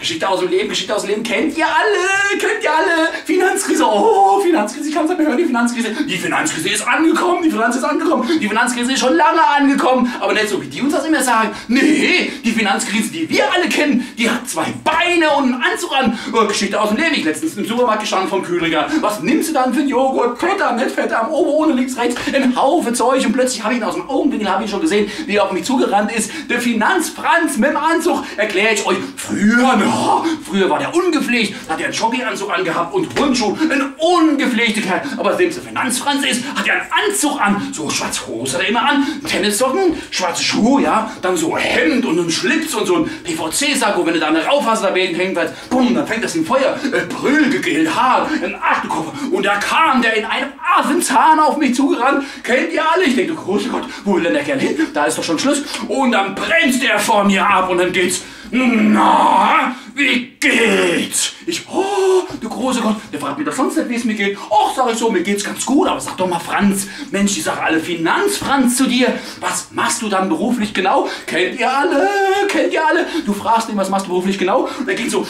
Geschichte aus dem Leben, Geschichte aus dem Leben, kennt ihr alle, Finanzkrise, oh, Finanzkrise, ich kann es nicht mehr hören, die Finanzkrise ist angekommen, die Finanzkrise ist schon lange angekommen, aber nicht so, wie die uns das immer sagen, nee, die Finanzkrise, die wir alle kennen, die hat 2 Beine und einen Anzug an, oh, Geschichte aus dem Leben, ich letztens im Supermarkt gestanden vom Kühlregal, was nimmst du dann für einen Joghurt, Fetter, nicht Fetter, am Ober, ohne, links, rechts, ein Haufen Zeug und plötzlich habe ich ihn aus dem Augenwinkel, habe ich schon gesehen, wie er auf mich zugerannt ist, der Finanzfranz mit dem Anzug, erkläre ich euch, früher war der ungepflegt, hat er einen Jogginganzug angehabt und Turnschuhe, ein ungepflegter Kerl. Aber seitdem es der Finanzfranz ist, hat er einen Anzug an, so schwarze Hose hat er immer an, Tennissocken, schwarze Schuhe, ja, dann so Hemd und ein Schlips und so ein PVC-Sack, wenn du da eine Raufaser daneben hängt, bumm, dann fängt das im Feuer, Brüllgegelt, Haar, ein Aktenkoffer und da kam der in einem Affenzahn auf mich zugerannt, kennt ihr alle? Ich denke, große Gott, wo will denn der Kerl hin? Da ist doch schon Schluss. Und dann bremst er vor mir ab und dann geht's, na, wie geht's? Du große Gott, der fragt mich doch sonst nicht, wie es mir geht. Och, sag ich so, mir geht's ganz gut, aber sag doch mal, Franz, Mensch, ich sag alle Finanzfranz zu dir. Was machst du dann beruflich genau? Kennt ihr alle? Du fragst ihn, was machst du beruflich genau? Und er geht so,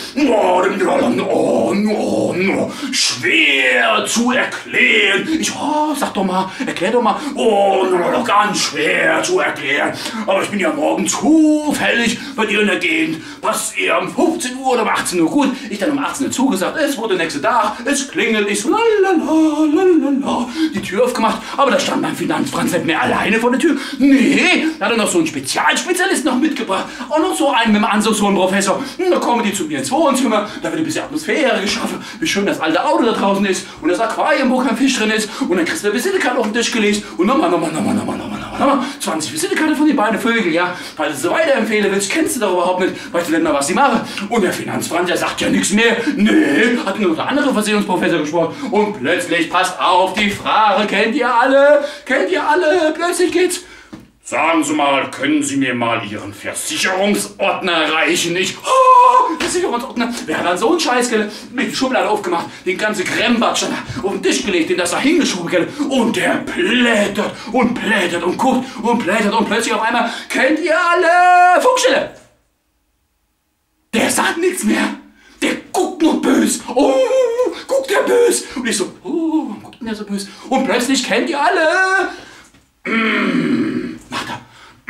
schwer zu erklären. Sag doch mal, erklär doch mal. Ganz schwer zu erklären. Aber ich bin ja morgen zufällig bei dir in der Gegend. Was ihr um 15 Uhr oder um 18 Uhr, gut, ich dann um 18 Uhr zugesagt, es wurde nächste Tag, es klingelt, ich so lalalala, die Tür aufgemacht, aber da stand mein Finanzfranz nicht mehr alleine vor der Tür. Nee, da hat er noch so einen Spezialspezialist noch mitgebracht, auch noch so einen mit dem Anzug, so einen Professor. Da kommen die zu mir ins Wohnzimmer, da wird ein bisschen Atmosphäre geschaffen, wie schön das alte Auto da draußen ist und das Aquarium, wo kein Fisch drin ist und dann kriegst du eine Visitekarte auf den Tisch gelegt und nochmal 20 Visitekarte von den beiden Vögel, ja, weil du so weiterempfehlen willst, kennst du doch überhaupt nicht, weißt du nicht mal, was sie machen. Und der Finanzfranz, der sagt ja nichts mehr, nee, hat nur der andere Versicherungsprofessor gesprochen und plötzlich, passt auf, die Frage, kennt ihr alle, plötzlich geht's. Sagen Sie mal, können Sie mir mal Ihren Versicherungsordner reichen? Versicherungsordner. Wer hat dann so einen Scheiß mit der Schublade aufgemacht, den ganzen Krembatsch auf den Tisch gelegt, den das da hingeschoben und der plätert und guckt und plätert und plötzlich auf einmal, kennt ihr alle Funkstelle? Der sagt nichts mehr. Der guckt nur bös. Guckt der bös. Und ich so, warum guckt denn der so bös? Und plötzlich, kennt ihr alle? Macht er.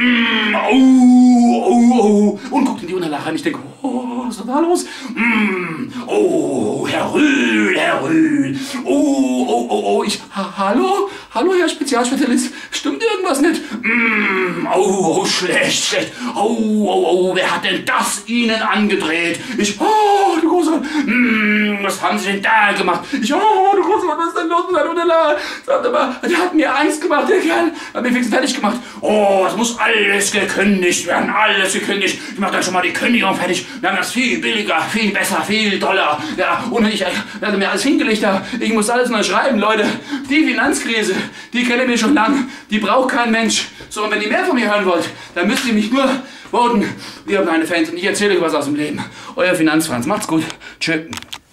Und guckt in die Unterlache und ich denke, was ist denn da los? Herr Rühl. Hallo, Herr Spezialspezialist. Stimmt irgendwas nicht? Schlecht. Wer hat denn das Ihnen angedreht? Du große Gott. Was haben Sie denn da gemacht? Du große Gott, was ist denn los mit der Unterlage? Sagt aber, der hat mir Angst gemacht, der Kerl. Hat mir fix fertig gemacht. Es muss alles gekündigt werden, Ich mach dann schon mal die Kündigung fertig. Wir haben das viel billiger, viel besser, viel doller. Ja, und ich hatte mir alles hingelegt da. Ich muss alles neu schreiben, Leute. Die Finanzkrise, die kenne ich schon lang. Die braucht kein Mensch. So, und wenn ihr mehr von mir hören wollt, dann müsst ihr mich nur voten. Wir haben meine Fans und ich erzähle euch was aus dem Leben. Euer Finanzfranz. Macht's gut. Tschö.